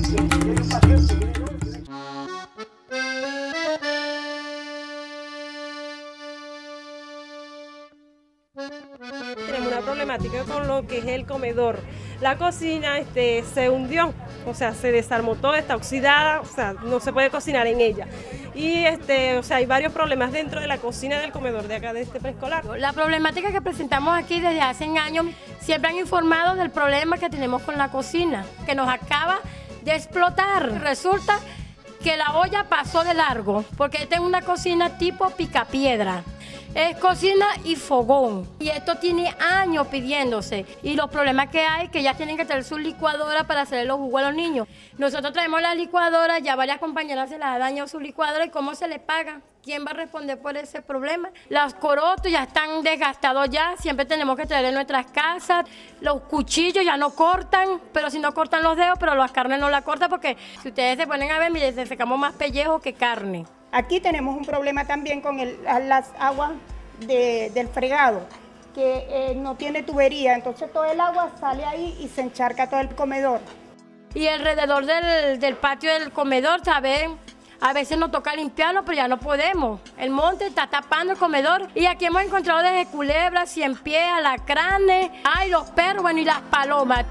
Tenemos una problemática con lo que es el comedor. La cocina se hundió, o sea, se desarmó toda, está oxidada, o sea, no se puede cocinar en ella. Y o sea, hay varios problemas dentro de la cocina del comedor de acá de este preescolar. La problemática que presentamos aquí desde hace años, siempre han informado del problema que tenemos con la cocina, que nos acaba de explotar. Resulta que la olla pasó de largo, porque esta es una cocina tipo picapiedra. Es cocina y fogón. Y esto tiene años pidiéndose. Y los problemas que hay, que ya tienen que traer su licuadora para hacerle los jugos a los niños. Nosotros traemos la licuadora, ya varias compañeras se les ha dañado su licuadora. ¿Y cómo se les paga? ¿Quién va a responder por ese problema? Los corotos ya están desgastados ya. Siempre tenemos que traer en nuestras casas. Los cuchillos ya no cortan, pero si no cortan los dedos, pero las carnes no la cortan porque si ustedes se ponen a ver, miren, se secamos más pellejo que carne. Aquí tenemos un problema también con las aguas del fregado, que no tiene tubería, entonces todo el agua sale ahí y se encharca todo el comedor. Y alrededor del patio del comedor, ¿saben? A veces nos toca limpiarlo, pero ya no podemos. El monte está tapando el comedor y aquí hemos encontrado desde culebras, ciempiés, alacranes, ay, los perros, bueno, y las palomas.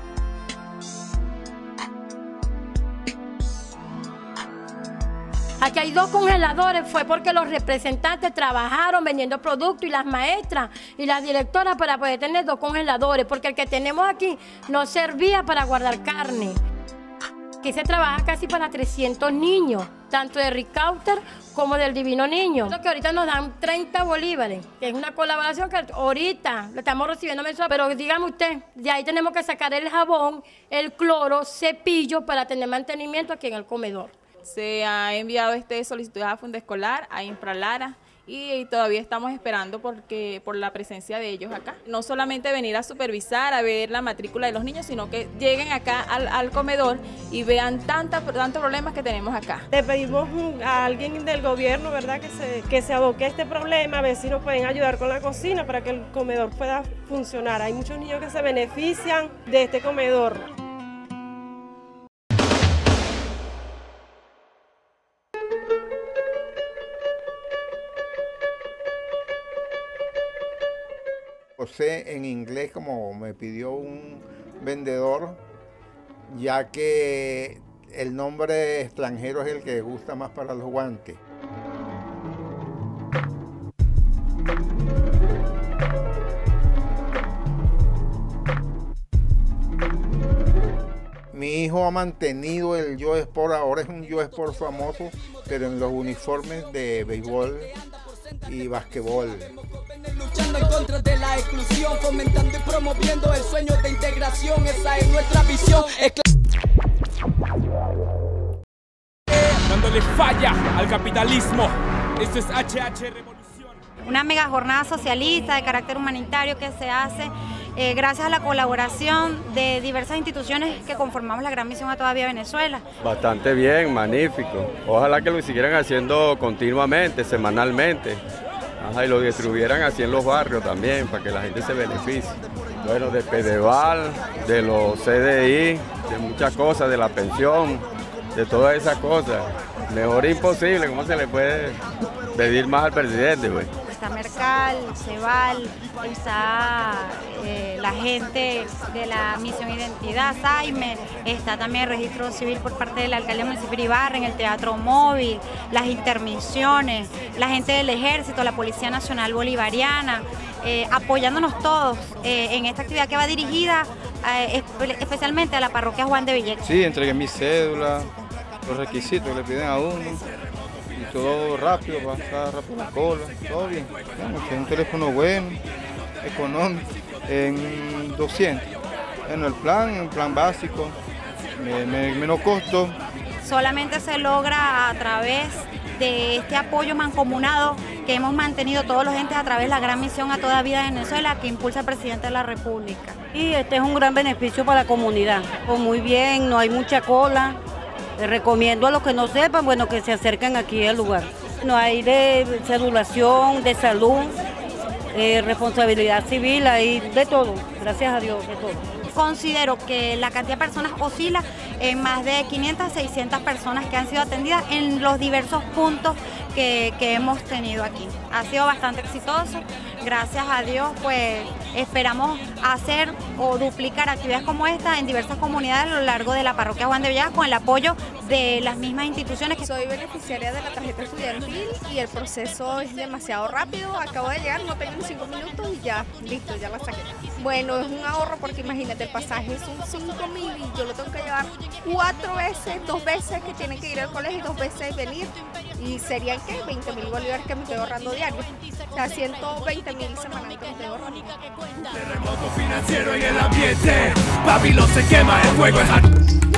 Aquí hay 2 congeladores, fue porque los representantes trabajaron vendiendo productos y las maestras y las directoras para poder tener 2 congeladores, porque el que tenemos aquí no servía para guardar carne. Aquí se trabaja casi para 300 niños, tanto de Ricauter como del Divino Niño. Lo que ahorita nos dan 30 bolívares, que es una colaboración que ahorita lo estamos recibiendo mensual. Pero dígame usted, de ahí tenemos que sacar el jabón, el cloro, cepillo para tener mantenimiento aquí en el comedor. Se ha enviado solicitud a Fundescolar, a Infralara, y todavía estamos esperando por la presencia de ellos acá. No solamente venir a supervisar, a ver la matrícula de los niños, sino que lleguen acá al comedor y vean tantos problemas que tenemos acá. Le pedimos a alguien del gobierno, ¿verdad?, que se aboque a este problema, a ver si nos pueden ayudar con la cocina para que el comedor pueda funcionar. Hay muchos niños que se benefician de este comedor. José en inglés, como me pidió un vendedor, ya que el nombre extranjero es el que gusta más para los guantes. Mi hijo ha mantenido el Yo Sport, ahora es un Yo Sport famoso, pero en los uniformes de béisbol y basquetbol. Luchando en contra de la exclusión, fomentando y promoviendo el sueño de integración, esa es nuestra visión. Dándole falla al capitalismo, esto es HH Revolución. Una mega jornada socialista de carácter humanitario que se hace gracias a la colaboración de diversas instituciones que conformamos la Gran Misión a Toda Vida Venezuela. Bastante bien, magnífico. Ojalá que lo siguieran haciendo continuamente, semanalmente. Y lo distribuyeran así en los barrios también, para que la gente se beneficie. Bueno, de Pedeval, de los CDI, de muchas cosas, de la pensión, de todas esas cosas. Mejor imposible, ¿cómo se le puede pedir más al presidente, güey? Está Mercal, Ceval, está la gente de la Misión Identidad, Saime, está también el registro civil por parte del alcalde municipal Ibarra, el Teatro Móvil, las intermisiones, la gente del Ejército, la Policía Nacional Bolivariana, apoyándonos todos en esta actividad que va dirigida especialmente a la parroquia Juan de Villegas. Sí, entregué mi cédula, los requisitos que le piden a uno. Todo rápido, pasar rápido la cola, todo bien. Bueno, es un teléfono bueno, económico, en 200. Bueno, el plan básico, menos costo. Solamente se logra a través de este apoyo mancomunado que hemos mantenido todos los entes a través de la Gran Misión a Toda Vida de Venezuela que impulsa el presidente de la República. Y este es un gran beneficio para la comunidad. Pues muy bien, no hay mucha cola. Les recomiendo a los que no sepan, bueno, que se acerquen aquí al lugar. No hay de cedulación, de salud, responsabilidad civil, hay de todo, gracias a Dios, de todo. considero que la cantidad de personas oscila en más de 500 a 600 personas que han sido atendidas en los diversos puntos que hemos tenido aquí. Ha sido bastante exitoso, gracias a Dios, pues esperamos hacer o duplicar actividades como esta en diversas comunidades a lo largo de la parroquia Juan de Villegas con el apoyo de las mismas instituciones. Soy beneficiaria de la tarjeta estudiantil y el proceso es demasiado rápido, acabo de llegar, no tengo ni 5 minutos y ya, listo, ya la saqué. Bueno, es un ahorro porque imagínate, el pasaje son 5.000 y yo lo tengo que llevar 4 veces, 2 veces que tienen que ir al colegio y 2 veces venir. Y serían, ¿qué? 20.000 bolívares que me estoy ahorrando diario. O sea, 120.000 semanales que me estoy ahorrando. Terremoto financiero en el ambiente, Babilón se quema, el fuego es